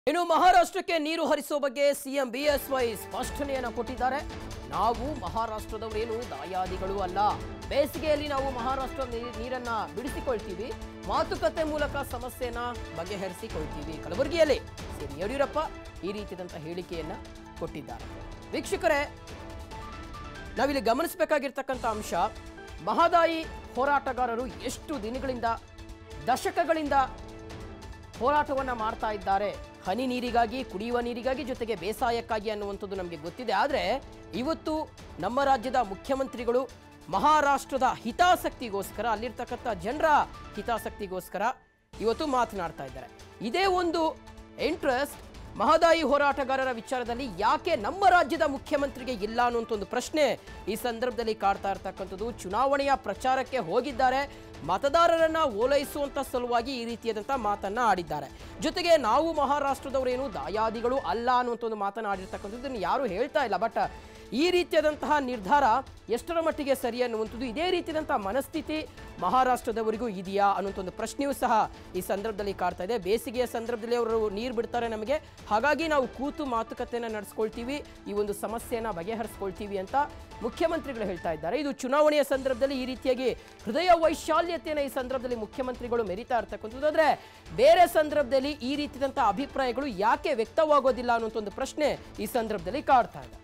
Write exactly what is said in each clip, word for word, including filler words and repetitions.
ಇನ್ನು ಮಹಾರಾಷ್ಟ್ರಕ್ಕೆ ನೀರು ಹರಿಸುವ ಬಗ್ಗೆ ಸಿಎಂ ಬಿಎಸ್ವೈ ಸ್ಪಷ್ಟನೆಯನ್ನು ಕೊಟ್ಟಿದ್ದಾರೆ. ನಾವು ಮಹಾರಾಷ್ಟ್ರದವರೇನು ದಾಯಾದಿಗಳು ಅಲ್ಲ. ಬೇಸಿಗೆಯಲ್ಲಿ ನಾವು ಮಹಾರಾಷ್ಟ್ರ ನೀರನ್ನ ಬಿಡಿಸಿಕೊಳ್ತೀವಿ, ಮಾತುಕತೆ ಮೂಲಕ ಸಮಸ್ಯೆನ ಬಗೆಹರಿಸಿಕೊಳ್ತೀವಿ. ಕಲಬುರಗಿಯಲ್ಲಿ ಸಿಎಂ ಯಡಿಯೂರಪ್ಪ ಈ ರೀತಿಯಾದಂಥ ಹೇಳಿಕೆಯನ್ನ ಕೊಟ್ಟಿದ್ದಾರೆ. ವೀಕ್ಷಕರೇ, ನಾವಿಲ್ಲಿ ಗಮನಿಸಬೇಕಾಗಿರ್ತಕ್ಕಂಥ ಅಂಶ, ಮಹದಾಯಿ ಹೋರಾಟಗಾರರು ಎಷ್ಟು ದಿನಗಳಿಂದ ದಶಕಗಳಿಂದ ಹೋರಾಟವನ್ನ ಮಾಡ್ತಾ ಇದ್ದಾರೆ. ಹನಿ ನೀರಿಗಾಗಿ, ಕುಡಿಯುವ ನೀರಿಗಾಗಿ, ಜೊತೆಗೆ ಬೇಸಾಯಕ್ಕಾಗಿ ಅನ್ನುವಂಥದ್ದು ನಮಗೆ ಗೊತ್ತಿದೆ. ಆದರೆ ಇವತ್ತು ನಮ್ಮ ರಾಜ್ಯದ ಮುಖ್ಯಮಂತ್ರಿಗಳು ಮಹಾರಾಷ್ಟ್ರದ ಹಿತಾಸಕ್ತಿಗೋಸ್ಕರ, ಅಲ್ಲಿರ್ತಕ್ಕಂಥ ಜನರ ಹಿತಾಸಕ್ತಿಗೋಸ್ಕರ ಇವತ್ತು ಮಾತನಾಡ್ತಾ ಇದ್ದಾರೆ. ಇದೇ ಒಂದು ಇಂಟ್ರೆಸ್ಟ್ ಮಹದಾಯಿ ಹೋರಾಟಗಾರರ ವಿಚಾರದಲ್ಲಿ ಯಾಕೆ ನಮ್ಮ ರಾಜ್ಯದ ಮುಖ್ಯಮಂತ್ರಿಗೆ ಇಲ್ಲ ಅನ್ನುವಂಥ ಒಂದು ಪ್ರಶ್ನೆ ಈ ಸಂದರ್ಭದಲ್ಲಿ ಕಾಡ್ತಾ ಇರ್ತಕ್ಕಂಥದ್ದು. ಚುನಾವಣೆಯ ಪ್ರಚಾರಕ್ಕೆ ಹೋಗಿದ್ದಾರೆ, ಮತದಾರರನ್ನ ಓಲೈಸುವಂತ ಸಲುವಾಗಿ ಈ ರೀತಿಯಾದಂಥ ಮಾತನ್ನ ಆಡಿದ್ದಾರೆ. ಜೊತೆಗೆ ನಾವು ಮಹಾರಾಷ್ಟ್ರದವರೇನು ದಾಯಾದಿಗಳು ಅಲ್ಲ ಅನ್ನುವಂಥ ಒಂದು ಮಾತನ್ನ ಆಡಿರ್ತಕ್ಕಂಥದ್ದು ಯಾರು ಹೇಳ್ತಾ ಇಲ್ಲ. ಬಟ್ ಈ ರೀತಿಯಾದಂತಹ ನಿರ್ಧಾರ ಎಷ್ಟರ ಮಟ್ಟಿಗೆ ಸರಿ ಅನ್ನುವಂಥದ್ದು, ಇದೇ ರೀತಿಯಾದಂತಹ ಮನಸ್ಥಿತಿ ಮಹಾರಾಷ್ಟ್ರದವರಿಗೂ ಇದೆಯಾ ಅನ್ನುವಂಥ ಒಂದು ಪ್ರಶ್ನೆಯೂ ಸಹ ಈ ಸಂದರ್ಭದಲ್ಲಿ ಕಾಡ್ತಾ ಇದೆ. ಬೇಸಿಗೆಯ ಸಂದರ್ಭದಲ್ಲಿ ಅವರು ನೀರು ಬಿಡ್ತಾರೆ ನಮಗೆ, ಹಾಗಾಗಿ ನಾವು ಕೂತು ಮಾತುಕತೆಯನ್ನು ನಡೆಸ್ಕೊಳ್ತೀವಿ, ಈ ಒಂದು ಸಮಸ್ಯೆಯನ್ನು ಬಗೆಹರಿಸ್ಕೊಳ್ತೀವಿ ಅಂತ ಮುಖ್ಯಮಂತ್ರಿಗಳು ಹೇಳ್ತಾ ಇದ್ದಾರೆ. ಇದು ಚುನಾವಣೆಯ ಸಂದರ್ಭದಲ್ಲಿ ಈ ರೀತಿಯಾಗಿ ಹೃದಯ ವೈಶಾಲ್ಯತೆಯನ್ನು ಈ ಸಂದರ್ಭದಲ್ಲಿ ಮುಖ್ಯಮಂತ್ರಿಗಳು ಮೆರಿತಾ ಇರ್ತಕ್ಕಂಥದ್ದು. ಆದರೆ ಬೇರೆ ಸಂದರ್ಭದಲ್ಲಿ ಈ ರೀತಿಯಾದಂಥ ಅಭಿಪ್ರಾಯಗಳು ಯಾಕೆ ವ್ಯಕ್ತವಾಗೋದಿಲ್ಲ ಅನ್ನುವಂಥ ಒಂದು ಪ್ರಶ್ನೆ ಈ ಸಂದರ್ಭದಲ್ಲಿ ಕಾಡ್ತಾ ಇದೆ.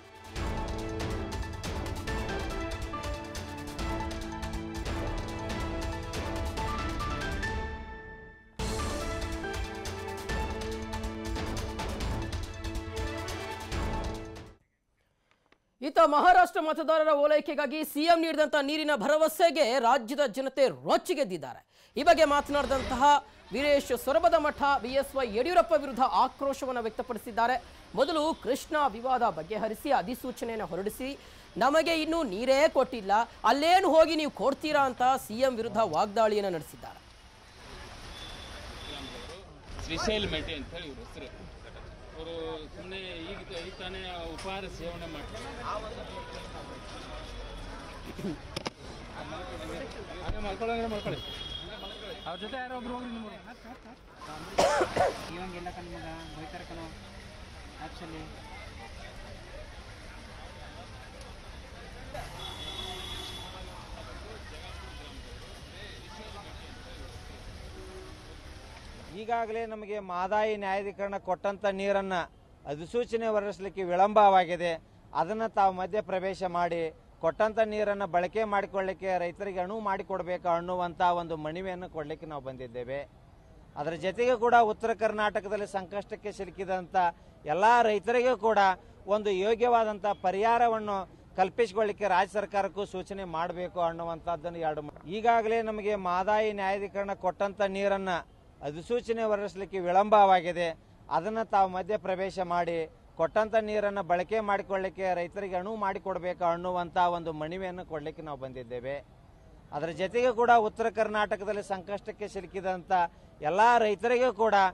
ಈತ ಮಹಾರಾಷ್ಟ್ರ ಮತದಾರರ ಓಲೈಕೆಗಾಗಿ ಸಿಎಂ ನೀಡಿದಂಥ ನೀರಿನ ಭರವಸೆಗೆ ರಾಜ್ಯದ ಜನತೆ ರೊಚ್ಚಿಗೆದ್ದಿದ್ದಾರೆ. ಈ ಬಗ್ಗೆ ಮಾತನಾಡಿದಂತಹ ವೀರೇಶ್ ಸೊರಬದ ಮಠ ಬಿಎಸ್ವೈ ಯಡಿಯೂರಪ್ಪ ವಿರುದ್ಧ ಆಕ್ರೋಶವನ್ನು ವ್ಯಕ್ತಪಡಿಸಿದ್ದಾರೆ. ಮೊದಲು ಕೃಷ್ಣ ವಿವಾದ ಬಗೆಹರಿಸಿ ಅಧಿಸೂಚನೆಯನ್ನು ಹೊರಡಿಸಿ, ನಮಗೆ ಇನ್ನೂ ನೀರೇ ಕೊಟ್ಟಿಲ್ಲ, ಅಲ್ಲೇನು ಹೋಗಿ ನೀವು ಕೊಡ್ತೀರಾ ಅಂತ ಸಿಎಂ ವಿರುದ್ಧ ವಾಗ್ದಾಳಿಯನ್ನು ನಡೆಸಿದ್ದಾರೆ. ಅವರು ಸುಮ್ಮನೆ ಈಗ ಈಗ ತಾನೇ ಉಪಹಾರ ಸೇವನೆ ಮಾಡ್ತಾರೆ. ಮಲ್ಕೊಳ್ಳೋಂದ್ರೆ ಮಲ್ಕೊಳ್ಳಿ, ಅವ್ರ ಜೊತೆ ಯಾರೋ ಒಬ್ರು ಹೋಗ್ರಿ. ನಿಮ್ಮ ಇವಂಗೆಲ್ಲ ಕಣ್ ಮಗ ಹೋಯ್ತಾರೆ ಕಣೋ ಆ್ಯಕ್ಚುಲಿ. ಈಗಾಗಲೇ ನಮಗೆ ಮಹದಾಯಿ ನ್ಯಾಯಾಧೀಕರಣ ಕೊಟ್ಟಂತ ನೀರನ್ನ ಅಧಿಸೂಚನೆ ಹೊರಡಿಸಲಿಕ್ಕೆ ವಿಳಂಬವಾಗಿದೆ. ಅದನ್ನ ತಾವು ಮಧ್ಯ ಪ್ರವೇಶ ಮಾಡಿ ಕೊಟ್ಟಂತ ನೀರನ್ನ ಬಳಕೆ ಮಾಡಿಕೊಳ್ಳಲಿಕ್ಕೆ ರೈತರಿಗೆ ಅನುವು ಮಾಡಿಕೊಡ್ಬೇಕು ಅನ್ನುವಂತ ಒಂದು ಮನವಿಯನ್ನು ಕೊಡ್ಲಿಕ್ಕೆ ನಾವು ಬಂದಿದ್ದೇವೆ. ಅದರ ಜೊತೆಗೆ ಕೂಡ ಉತ್ತರ ಕರ್ನಾಟಕದಲ್ಲಿ ಸಂಕಷ್ಟಕ್ಕೆ ಸಿಲುಕಿದಂತ ಎಲ್ಲಾ ರೈತರಿಗೂ ಕೂಡ ಒಂದು ಯೋಗ್ಯವಾದಂತ ಪರಿಹಾರವನ್ನು ಕಲ್ಪಿಸಿಕೊಳ್ಳಿಕ್ಕೆ ರಾಜ್ಯ ಸರ್ಕಾರಕ್ಕೂ ಸೂಚನೆ ಮಾಡಬೇಕು ಅನ್ನುವಂಥದ್ದನ್ನು ಎರಡು ಈಗಾಗಲೇ ನಮಗೆ ಮಹದಾಯಿ ನ್ಯಾಯಾಧೀಕರಣ ಕೊಟ್ಟಂತ ನೀರನ್ನ ಅಧಿಸೂಚನೆ ಹೊರಡಿಸಲಿಕ್ಕೆ ವಿಳಂಬವಾಗಿದೆ. ಅದನ್ನ ತಾವು ಮಧ್ಯ ಪ್ರವೇಶ ಮಾಡಿ ಕೊಟ್ಟಂತ ನೀರನ್ನ ಬಳಕೆ ಮಾಡಿಕೊಳ್ಳಲಿಕ್ಕೆ ರೈತರಿಗೆ ಅನುವು ಮಾಡಿಕೊಡ್ಬೇಕು ಅನ್ನುವಂತ ಒಂದು ಮನವಿಯನ್ನು ಕೊಡ್ಲಿಕ್ಕೆ ನಾವು ಬಂದಿದ್ದೇವೆ. ಅದರ ಜೊತೆಗೆ ಕೂಡ ಉತ್ತರ ಕರ್ನಾಟಕದಲ್ಲಿ ಸಂಕಷ್ಟಕ್ಕೆ ಸಿಲುಕಿದಂತ ಎಲ್ಲಾ ರೈತರಿಗೂ ಕೂಡ